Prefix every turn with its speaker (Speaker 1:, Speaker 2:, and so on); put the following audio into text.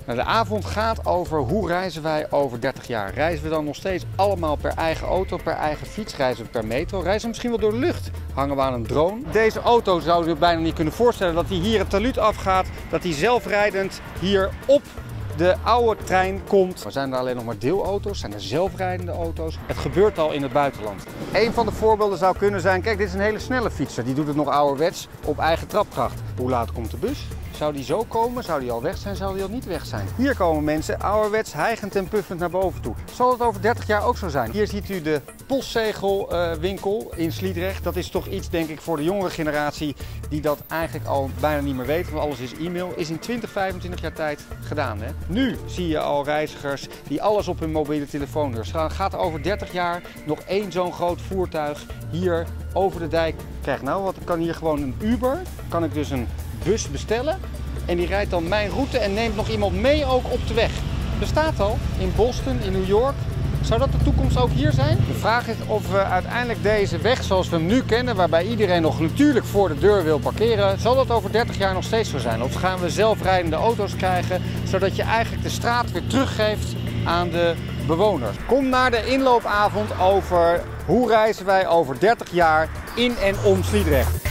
Speaker 1: Nou, de avond gaat over hoe reizen wij over 30 jaar. Reizen we dan nog steeds allemaal per eigen auto, per eigen fiets? Reizen we per metro? Reizen we misschien wel door de lucht? Hangen we aan een drone? Deze auto zou je bijna niet kunnen voorstellen dat hij hier het talud afgaat, dat hij zelfrijdend hier op de oude trein komt. Maar zijn er alleen nog maar deelauto's? Zijn er zelfrijdende auto's? Het gebeurt al in het buitenland. Een van de voorbeelden zou kunnen zijn, kijk, dit is een hele snelle fietser. Die doet het nog ouderwets op eigen trapkracht. Hoe laat komt de bus? Zou die zo komen? Zou die al weg zijn? Zou die al niet weg zijn? Hier komen mensen ouderwets hijgend en puffend naar boven toe. Zal het over 30 jaar ook zo zijn? Hier ziet u de postzegelwinkel in Sliedrecht. Dat is toch iets, denk ik, voor de jongere generatie die dat eigenlijk al bijna niet meer weet. Want alles is e-mail. Is in 20, 25 jaar tijd gedaan. Hè? Nu zie je al reizigers die alles op hun mobiele telefoon doen. Gaat over 30 jaar nog één zo'n groot voertuig hier over de dijk krijgen? Nou, wat kan hier gewoon een Uber? Kan ik dus een bus bestellen en die rijdt dan mijn route en neemt nog iemand mee ook op de weg. Bestaat al in Boston, in New York. Zou dat de toekomst ook hier zijn? De vraag is of we uiteindelijk deze weg zoals we hem nu kennen, waarbij iedereen nog natuurlijk voor de deur wil parkeren, zal dat over 30 jaar nog steeds zo zijn? Of gaan we zelfrijdende auto's krijgen, zodat je eigenlijk de straat weer teruggeeft aan de bewoners? Kom naar de inloopavond over hoe reizen wij over 30 jaar in en om Sliedrecht.